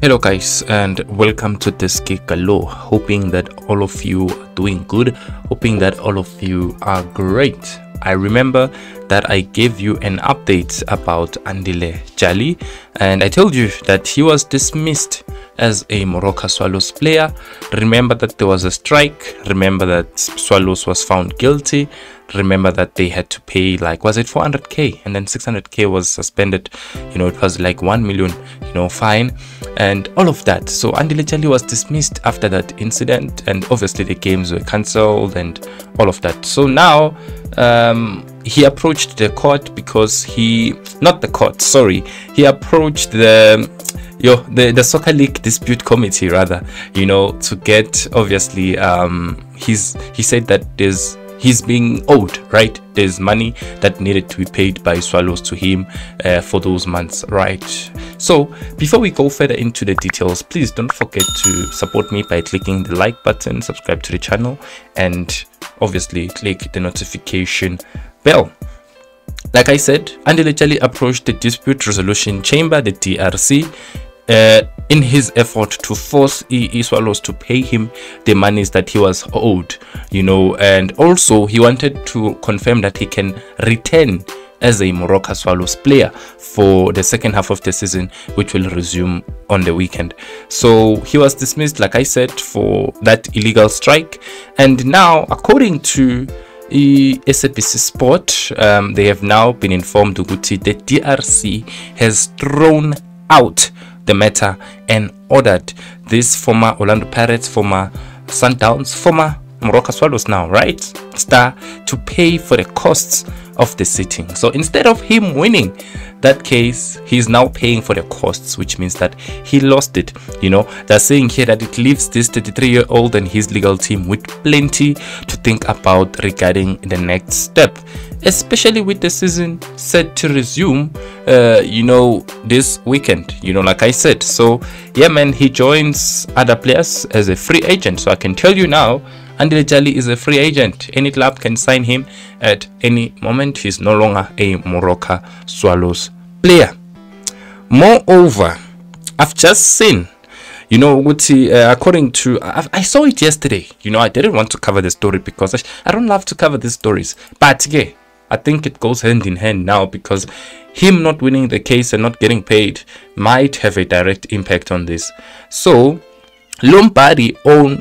Hello guys, and welcome to Deske Galore. Hoping that all of you are doing good, hoping that all of you are great. I remember that I gave you an update about Andile Jali, and I told you that he was dismissed as a Moroka Swallows player. Remember that there was a strike, remember that Swallows was found guilty, remember that they had to pay, like, was it 400k, and then 600k was suspended. It was like 1 million fine and all of that. So Andile Jali was dismissed after that incident, and obviously the games were cancelled and all of that. So now he approached the court because he approached the Soccer League Dispute Committee, rather, to get, obviously, he said that he's being owed, right? There's money that needed to be paid by Swallows to him for those months, right? So before we go further into the details, please don't forget to support me by clicking the like button, subscribe to the channel, and obviously click the notification bell. Like I said, Andile Jali approached the Dispute Resolution Chamber, the DRC, in his effort to force Swallows to pay him the monies that he was owed, and also he wanted to confirm that he can return as a Moroka Swallows player for the second half of the season, which will resume on the weekend. So he was dismissed, like I said, for that illegal strike, and now, according to SABC Sport, they have now been informed that the DRC has thrown out the matter and ordered this former Orlando Pirates, former Sundowns, former Moroka Swallows now, right, star, to pay for the costs of the sitting. So instead of him winning that case, he's now paying for the costs, which means that he lost it. They're saying here that it leaves this 33-year-old and his legal team with plenty to think about regarding the next step, especially with the season set to resume this weekend, like I said. So yeah, man, he joins other players as a free agent. So I can tell you now, Andile Jali is a free agent. Any club can sign him at any moment. He's no longer a Moroka Swallows player. Moreover, I've just seen, according to, I saw it yesterday. I didn't want to cover the story because I don't love to cover these stories. But yeah, I think it goes hand in hand now, because him not winning the case and not getting paid might have a direct impact on this. So Lombardi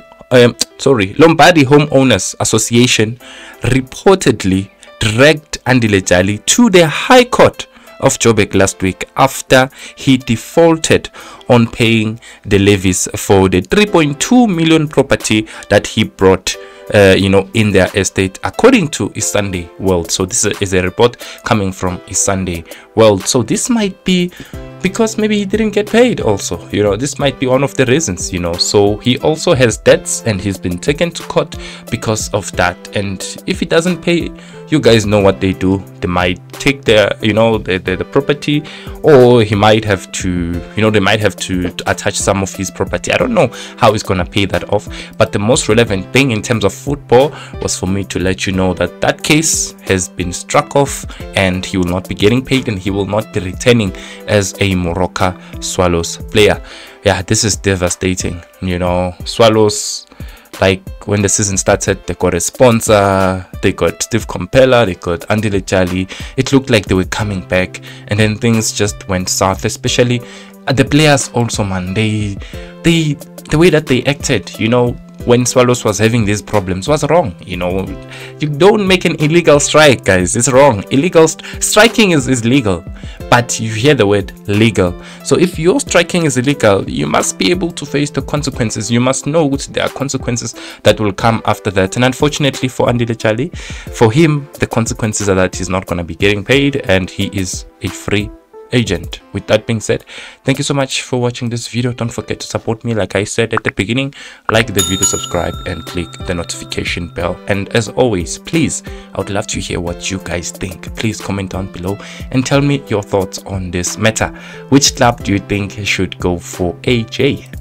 Homeowners Association reportedly dragged Andile Jali to the High Court of Joburg last week after he defaulted on paying the levies for the 3.2 million property that he brought in their estate, according to Sunday World. So this is a report coming from Sunday World. So this might be because maybe he didn't get paid also. This might be one of the reasons, So he also has debts and he's been taken to court because of that. And if he doesn't pay, you guys know what they do. They might take the property, or he might have to, they might have to attach some of his property. I don't know how he's gonna pay that off. But the most relevant thing in terms of football was for me to let you know that that case has been struck off and he will not be getting paid, and he will not be returning as a Moroka Swallows player. Yeah, this is devastating. Swallows, like, when the season started, they got a sponsor, they got Steve Compella, they got Andile Jali. It looked like they were coming back, and then things just went south, especially the players also, man. The way that they acted, when Swallows was having these problems was wrong. You don't make an illegal strike, guys. It's wrong. Illegal striking is legal, but you hear the word legal. So if your striking is illegal, you must be able to face the consequences. You must know which there are consequences that will come after that. And unfortunately for Andile Jali, for him, the consequences are that he's not going to be getting paid and he is a free agent. With that being said, thank you so much for watching this video. Don't forget to support me, like I said at the beginning. Like the video, subscribe, and click the notification bell. And as always, please, I would love to hear what you guys think. Please comment down below and tell me your thoughts on this matter. Which club do you think should go for AJ?